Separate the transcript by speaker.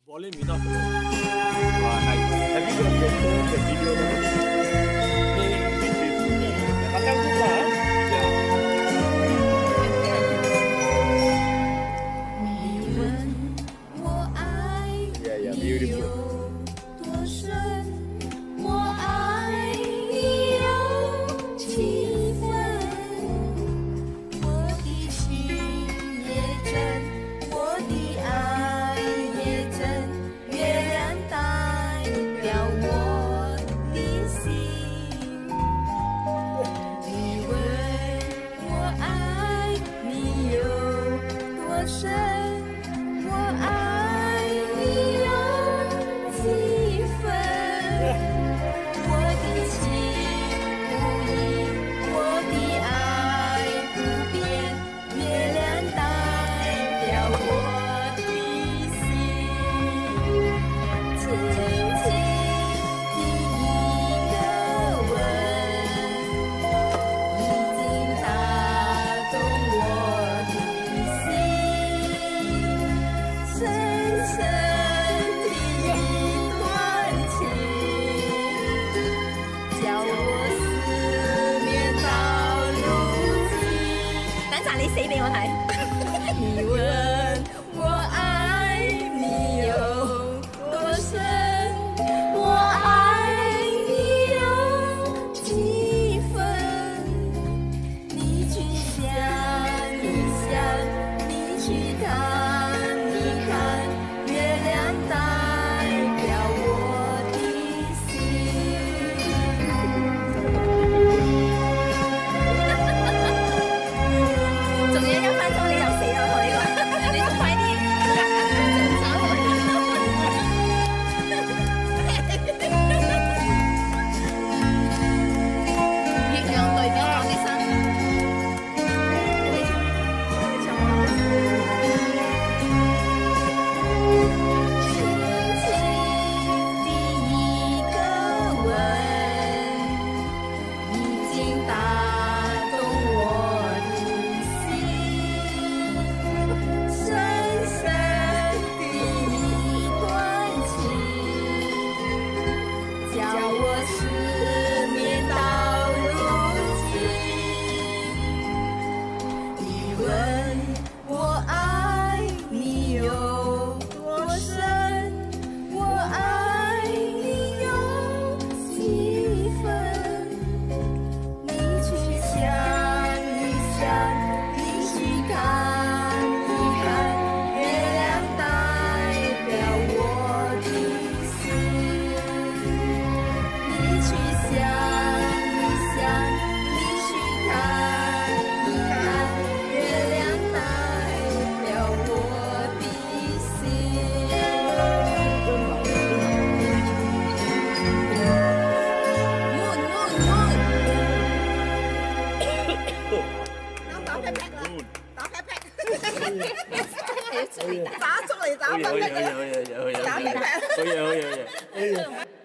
Speaker 1: volume enough. Nice. Have you got the video now? Belakang tu lah. Yeah, beautiful.
Speaker 2: 你死俾我睇。你问我爱你有多深，我爱你有几分？你去想一想，你去看一看，月亮代表我的心。仲有1分鐘你就死啦！我呢個，你仲快啲，仲走我。月亮代表我的心。你唱我。轻轻的一個吻，已經打動我的心。深深的一段情，叫我失眠到如今。你问我爱你有多深，我爱你有几分？你去想一想，你去看一看，月亮代表我的心。你去想一想，你去看一看，月亮代表我的心。Moon moon moon。น้องต่อแพ็คๆเลยต่อแพ็คๆ打足嚟打，打
Speaker 1: 好嘢，好嘢，好嘢，好嘢，好嘢，好嘢，好嘢，好嘢。